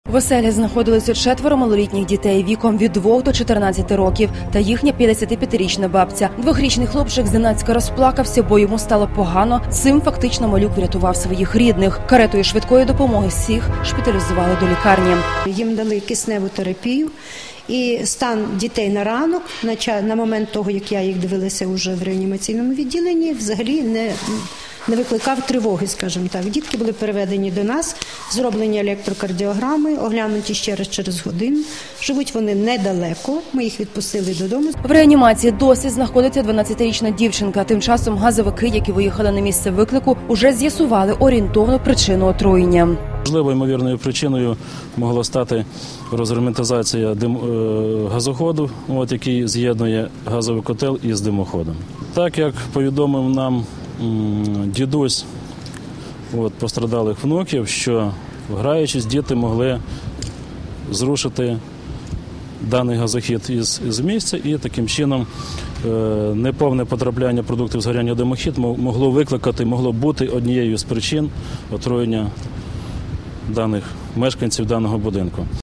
В оселі знаходилися 4 малолітніх дітей віком від 2 до 14 років та їхня 55-річна бабця. 2-річний хлопчик зненацька розплакався, бо йому стало погано. Цим фактично малюк врятував своїх рідних. Каретою швидкої допомоги всіх шпиталізували до лікарні. Їм дали кисневу терапію. І стан дітей на ранок, на момент того, як я їх дивилася вже в реанімаційному відділенні, взагалі не викликав тривоги, скажімо так. Дітки були переведені до нас, зроблені електрокардіограми, оглянуті ще раз через годину. Живуть вони недалеко, ми їх відпустили додому. В реанімації досі знаходиться 12-річна дівчинка. Тим часом газовики, які виїхали на місце виклику, уже з'ясували орієнтовну причину отруєння. Можливо, ймовірною причиною могла стати розгерметизація газоходу, який з'єднує газовий котел із димоходом. Так як повідомив нам дідусь пострадалих внуків, що граючись, діти могли зрушити даний газохід із місця, і таким чином неповне потрапляння продуктів згоряння в димохід могло бути однією з причин отруєння даних мешканців даного будинку.